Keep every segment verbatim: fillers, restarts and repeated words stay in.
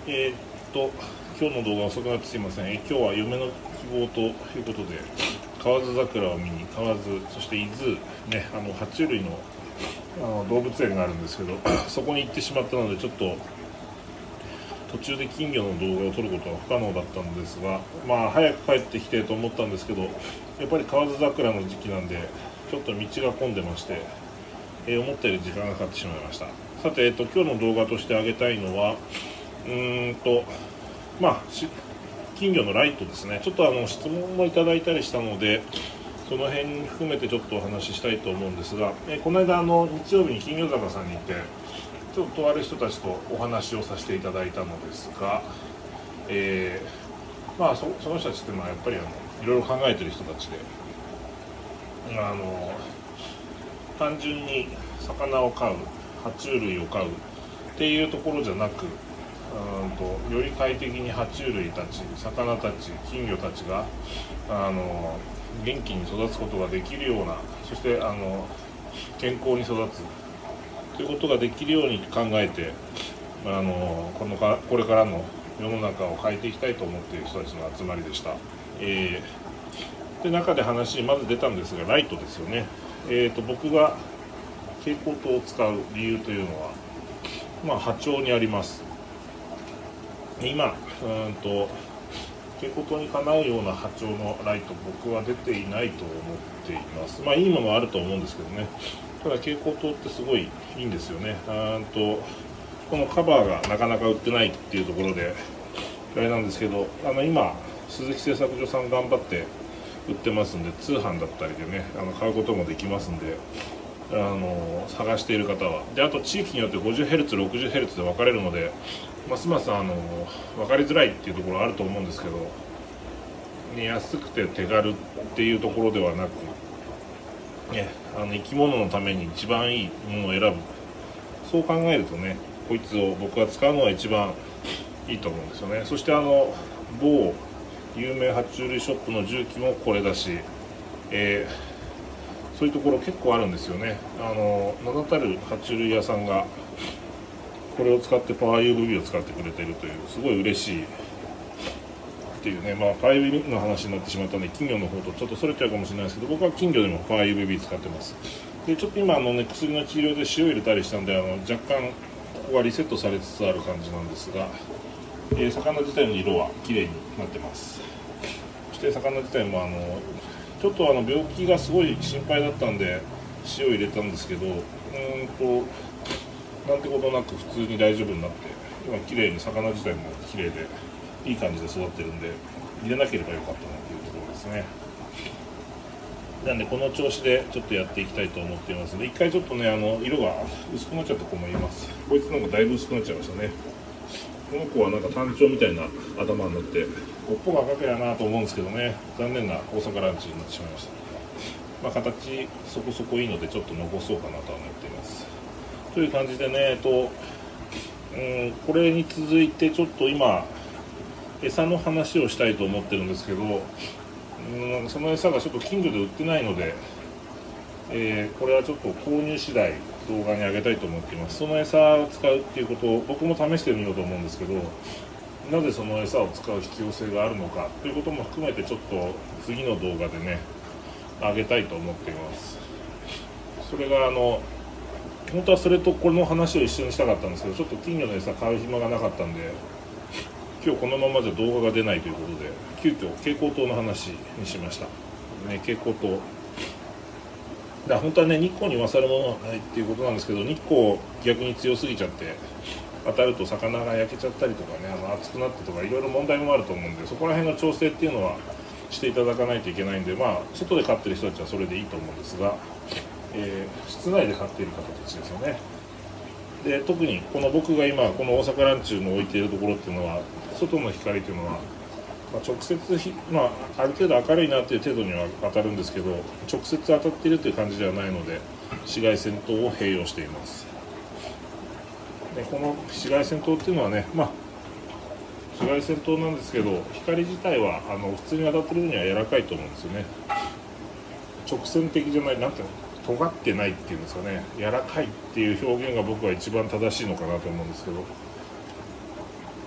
えー、っと今日の動画遅くなってすいません。え今日は嫁の希望ということで河津桜を見に河津、そして伊豆ね、あの爬虫類 の, あの動物園があるんですけどそこに行ってしまったので、ちょっと途中で金魚の動画を撮ることは不可能だったんですが、まあ早く帰ってきてと思ったんですけど、やっぱり河津桜の時期なんでちょっと道が混んでまして、えー、思ったより時間がかかってしまいました。さて、えっと、今日の動画としてあげたいのはうーんとまあ金魚のライトですね。ちょっとあの質問もいただいたりしたので、その辺含めてちょっとお話ししたいと思うんですが、えー、この間あの日曜日に金魚坂さんに行ってちょっととある人たちとお話をさせていただいたのですが、えー、まあ そ, その人たちってまあやっぱりあのいろいろ考えてる人たちで、あの単純に魚を飼う、爬虫類を飼うっていうところじゃなく、うんとより快適に爬虫類たち、魚たち、金魚たちがあの元気に育つことができるような、そしてあの健康に育つということができるように考えて、あの こ, のかこれからの世の中を変えていきたいと思っている人たちの集まりでした。えー、で中で話にまず出たんですが、ライトですよね。えー、と僕が蛍光灯を使う理由というのは、まあ、波長にあります。今うんと蛍光灯にかなうような波長のライト、僕は出ていないと思っています。まあいいものはあると思うんですけどね。ただ蛍光灯ってすごいいいんですよね。うんとこのカバーがなかなか売ってないっていうところであれなんですけど、あの今鈴木製作所さん頑張って売ってますんで、通販だったりでね、あの買うこともできますんで、あの探している方は。であと地域によって ごじゅっヘルツ、ろくじゅっヘルツ で分かれるので、ますますあの分かりづらいっていうところあると思うんですけど、ね、安くて手軽っていうところではなく、ね、あの生き物のために一番いいものを選ぶ、そう考えるとね、こいつを僕が使うのが一番いいと思うんですよね。そしてあの某有名爬虫類ショップの重機もこれだし、えー、そういうところ結構あるんですよね。あの名だたる爬虫類屋さんがこれを使ってパワー ユーブイビー を使ってくれているという、すごい嬉しいっていうね。まあパワー ユーブイビー の話になってしまったので金魚の方とちょっとそれちゃうかもしれないですけど、僕は金魚でもパワー ユーブイビー 使ってます。でちょっと今あの、ね、薬の治療で塩入れたりしたんで、あの若干ここがリセットされつつある感じなんですが、えー、魚自体の色は綺麗になってます。そして魚自体もあのちょっとあの病気がすごい心配だったんで塩入れたんですけど、うーんとなんてことなく普通に大丈夫になって、今綺麗に魚自体も綺麗でいい感じで育ってるんで、入れなければよかったなというところですね。なんでこの調子でちょっとやっていきたいと思っていますので、一回ちょっとね、あの色が薄くなっちゃった子もいます。こいつなんかだいぶ薄くなっちゃいましたね。この子はなんか単調みたいな頭になって、尾っぽが赤けやなと思うんですけどね、残念な大阪ランチになってしまいました。まあ、形そこそこいいのでちょっと残そうかなとは思っています。という感じでね、えっとうん、これに続いてちょっと今餌の話をしたいと思ってるんですけど、うん、その餌がちょっと近所で売ってないので、えー、これはちょっと購入次第動画に上げたいと思っています。その餌を使うっていうことを僕も試してみようと思うんですけど、なぜその餌を使う必要性があるのかということも含めてちょっと次の動画でね上げたいと思っています。それがあの本当はそれとこの話を一緒にしたかったんですけど、ちょっと金魚の餌買う暇がなかったんで、今日このままじゃ動画が出ないということで急遽蛍光灯の話にしました、ね、蛍光灯だ本当はね、日光に勝るものはないっていうことなんですけど、日光逆に強すぎちゃって当たると魚が焼けちゃったりとかね、あの熱くなってとかいろいろ問題もあると思うんで、そこら辺の調整っていうのはしていただかないといけないんで、まあ外で飼ってる人たちはそれでいいと思うんですが、えー、室内で飼っている方たちですよね。で特にこの僕が今この大阪ランチューの置いているところっていうのは、外の光というのは、まあ、直接ひ、まあ、ある程度明るいなっていう程度には当たるんですけど、直接当たっているという感じではないので紫外線灯を併用しています。でこの紫外線灯っていうのはね、まあ紫外線灯なんですけど、光自体はあの普通に当たってるには柔らかいと思うんですよね。直線的じゃない、なんていうの、尖ってないっていうんですかね、柔らかいっていう表現が僕は一番正しいのかなと思うんですけど、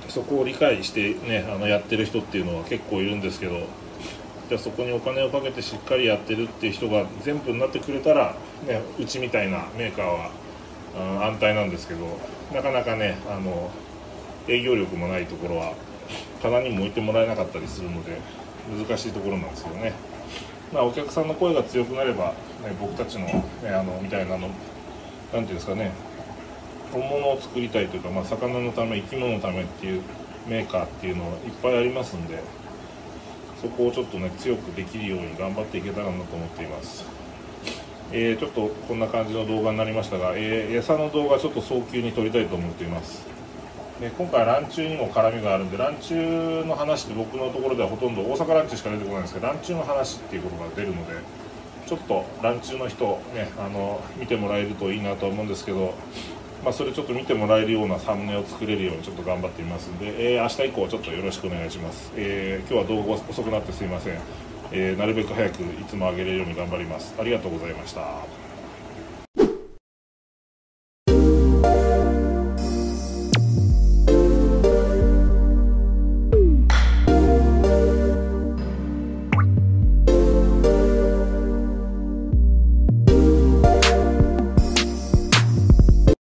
そこを理解してねあのやってる人っていうのは結構いるんですけど、じゃあそこにお金をかけてしっかりやってるっていう人が全部になってくれたら、ね、うちみたいなメーカーは、うん、安泰なんですけど、なかなかねあの営業力もないところは棚にも置いてもらえなかったりするので難しいところなんですけどね。まあ、お客さんの声が強くなれば、ね、僕たちの、ね、あのみたいなのなんていうんですかね、本物を作りたいというか、まあ、魚のため生き物のためっていうメーカーっていうのはいっぱいありますんで、そこをちょっとね強くできるように頑張っていけたらなと思っています。えー、ちょっとこんな感じの動画になりましたが、えー、餌の動画ちょっと早急に撮りたいと思っています。で今回ランチューにも絡みがあるんで、ランチューの話って僕のところではほとんど大阪ランチューしか出てこないんですけど、ランチューの話っていうことが出るので、ちょっとランチューの人ねあの見てもらえるといいなと思うんですけど、まあ、それちょっと見てもらえるようなサムネを作れるようにちょっと頑張ってみますんで、えー、明日以降ちょっとよろしくお願いします。えー、今日は動画遅くなってすいません。えー、なるべく早くいつも上げれるように頑張ります。ありがとうございました。